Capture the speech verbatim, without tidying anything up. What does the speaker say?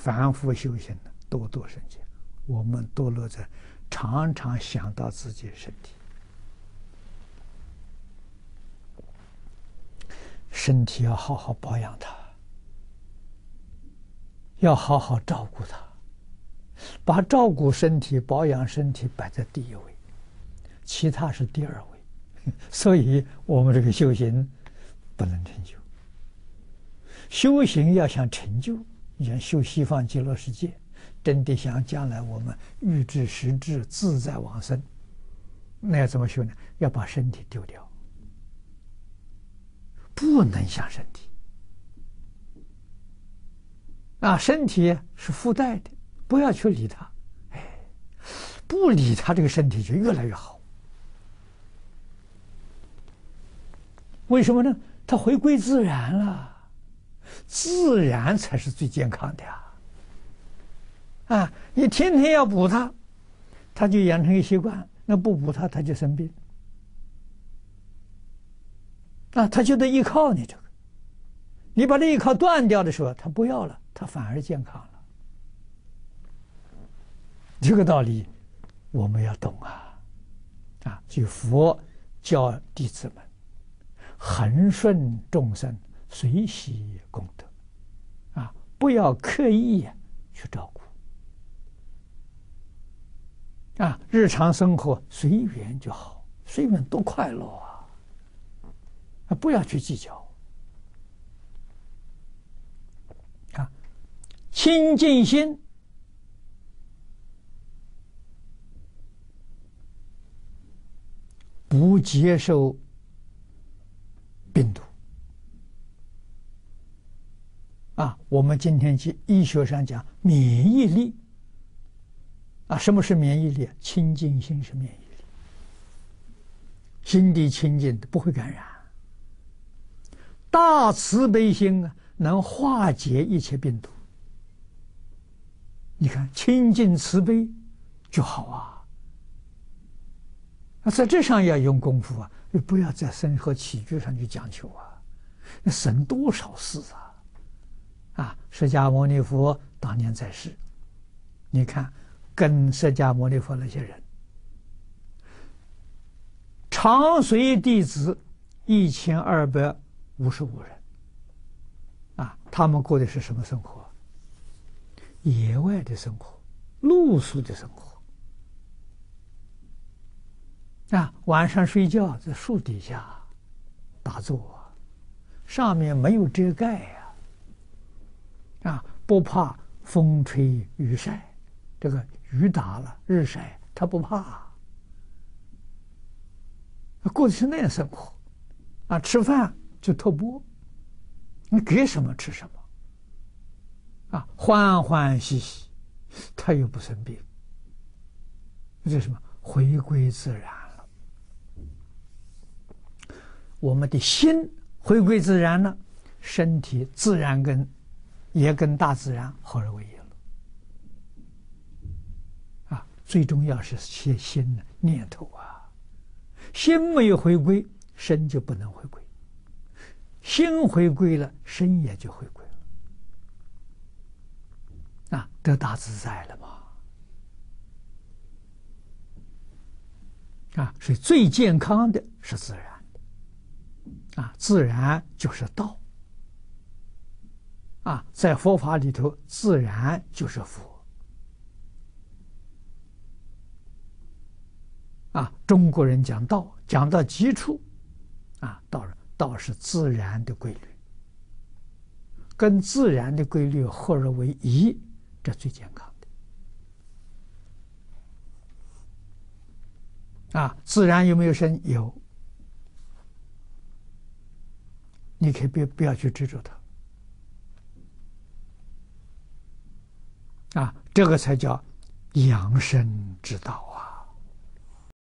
反复修行的，多多生见。我们堕落在常常想到自己的身体，身体要好好保养它，要好好照顾它，把照顾身体、保养身体摆在第一位，其他是第二位。所以我们这个修行不能成就。修行要想成就，你想修西方极乐世界，真的想将来我们欲知实质自在往生，那要怎么修呢？要把身体丢掉，不能想身体啊，身体是附带的，不要去理它。哎，不理它，这个身体就越来越好。为什么呢？它回归自然了，自然才是最健康的呀。啊，你天天要补它，它就养成一个习惯，那不补它，它就生病。啊，它就得依靠你这个，你把这依靠断掉的时候，它不要了，它反而健康了。这个道理我们要懂啊！啊，就佛教弟子们，恒顺众生，随喜功德，啊，不要刻意去照顾。啊，日常生活随缘就好，随缘多快乐啊！啊，不要去计较。啊，清净心不接受病毒。啊，我们今天去医学上讲免疫力。啊，什么是免疫力？清净心是免疫力，心地清净不会感染。大慈悲心啊，能化解一切病毒。你看，清净慈悲就好啊。那在这上要用功夫啊，不要在生活起居上去讲求啊，那省多少事啊！啊，释迦牟尼佛当年在世，你看。跟释迦牟尼佛那些人，常随弟子一千二百五十五人，啊，他们过的是什么生活？野外的生活，露宿的生活。啊，晚上睡觉在树底下打坐，上面没有遮盖呀，啊，不怕风吹雨晒，这个。雨打了，日晒，他不怕，过的是那样生活，啊，吃饭就托钵，你给什么吃什么，啊，欢欢喜喜，他又不生病，这是什么？回归自然了。我们的心回归自然了，身体自然跟也跟大自然合而为一了。最重要是些心的念头啊，心没有回归，身就不能回归；心回归了，身也就回归了，啊，得大自在了嘛！啊，所以最健康的是自然，啊，自然就是道，啊，在佛法里头，自然就是佛。啊，中国人讲道，讲到基础，啊，道道是自然的规律，跟自然的规律合而为一，这最健康的。啊，自然有没有生？有，你可以别不要去执着它。啊，这个才叫养生之道啊。